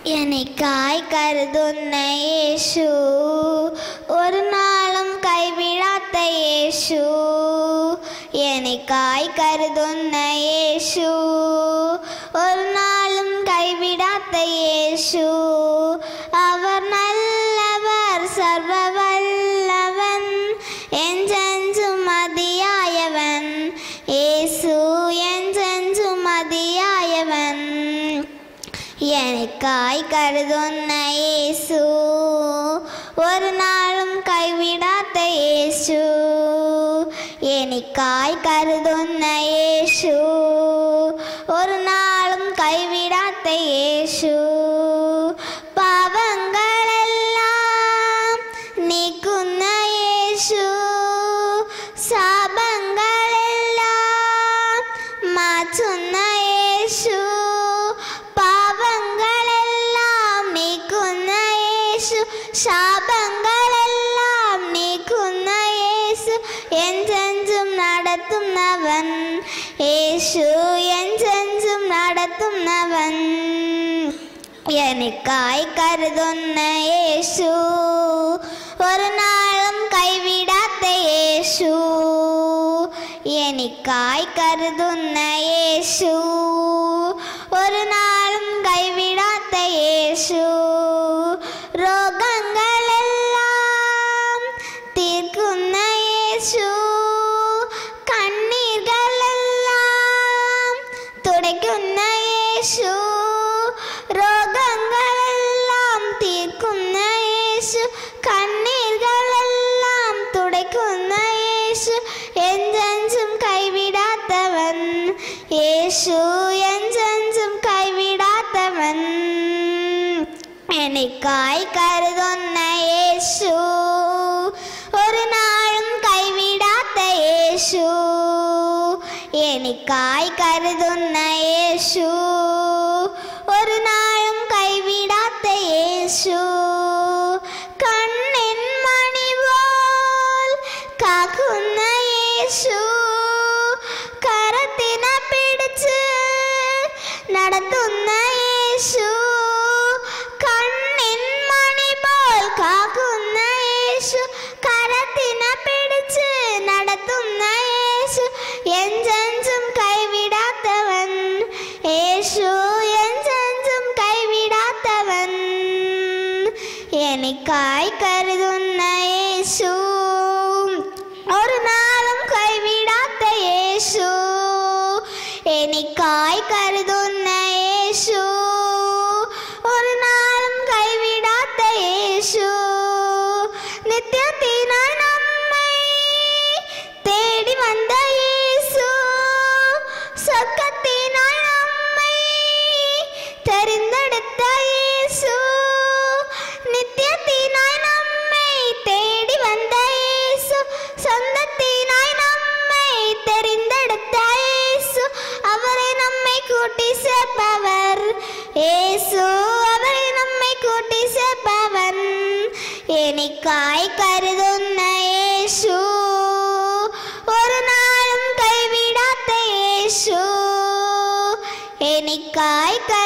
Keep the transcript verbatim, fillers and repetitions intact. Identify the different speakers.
Speaker 1: എനിക്കായി കരുതുന്ന യേശു, ഒരു നാളും കൈവിടാത്ത യേശു. എനിക്കായി കരുതുന്ന യേശു, ഒരു നാളും കൈവിടാത്ത യേശു. അവർ നല്ലവർ, സർവവല്ലവൻ, എഞ്ചെഞ്ചു മതിയായവൻ. യേശു എഞ്ചെഞ്ചു മതിയായവൻ. എനിക്കായി കരുതുന്ന യേശു, ഒരു നാളും കൈവിടാത്ത യേശു. എനിക്കായി കരുതുന്ന യേശു, ഒരു നാളും കൈവിടാത്ത യേശു. പാപങ്ങളെല്ലാം നീക്കുന്ന യേശു, ശാപങ്ങളെല്ലാം മാറ്റുന്ന യേശു. പാപങ്ങളെല്ലാം നീക്കുന്ന യേശു, ശാപങ്ങളെല്ലാം നീക്കുന്ന യേശു. എഞ്ചെഞ്ചും നടത്തുന്നവൻ യേശു, എഞ്ചെഞ്ചും നടത്തുന്നവൻ. എനിക്കായി കരുതുന്ന യേശു, ഒരു നാളും കൈവിടാത്ത യേശു. എനിക്കായി കരുതുന്ന യേശു, ഒരു നാളും കൈവിടാത്ത യേശു. രോഗങ്ങളെല്ലാം തീർക്കുന്ന യേശു, കണ്ണീർകളെല്ലാം തുടയ്ക്കുന്ന യേശു. രോഗങ്ങളെല്ലാം തീർക്കുന്ന യേശു, കണ്ണീർകളെല്ലാം തുടയ്ക്കുന്ന യേശു. എഞ്ചെഞ്ചും കൈവിടാത്തവൻ യേശു, എഞ്ചെഞ്ചും കൈവിടാത്തവൻ. എനിക്കായി കരുതുന്ന യേശു, ഒരു നാളും കൈവിടാത്ത യേശു. എനിക്കായി കരുതുന്ന യേശു, ഒരു നാളും കൈവിടാത്ത യേശു. കണ്ണിൻ മണി പോൽ കാക്കുന്ന യേശു, കരത്തിന പിടിച്ച് നടത്തുന്ന യേശു. കണ്ണിൻ മണി പോൽ കാക്കുന്ന യേശു, കരത്തിന പിടിച്ച് നടത്തുന്ന യേശു. എഞ്ചെഞ്ചും കൈവിടാത്തവൻ യേശു, എഞ്ചെഞ്ചും കൈവിടാത്തവൻ. എനിക്കായി കരുതുന്ന യേശു, ഒരു നാളും കൈവിടാത്ത യേശു. എനിക്കായി കരുതുന്ന യേശു, ഒരു നാളും കൈവിടാത്ത യേശു. നിത്യത്തിനായി നമ്മെ തേടി വന്ന യേശു, സ്വർഗ്ഗത്തിനായി നമ്മെ തെരഞ്ഞെടുത്ത യേശു. നിത്യത്തിനായി നമ്മെ തേടി വന്ന യേശു, സ്വന്തത്തിനായി നമ്മെ തെരഞ്ഞെടുത്ത യേശു. അവരെ നമ്മെ കൂട്ടിച്ചേർപ്പവർ യേശു, അവരെ നമ്മെ കൂട്ടിച്ചേർപ്പവൻ. എനിക്കായി കരുതുന്ന യേശു, ഒരു നാളും കൈവിടാത്ത യേശു. എനിക്കായി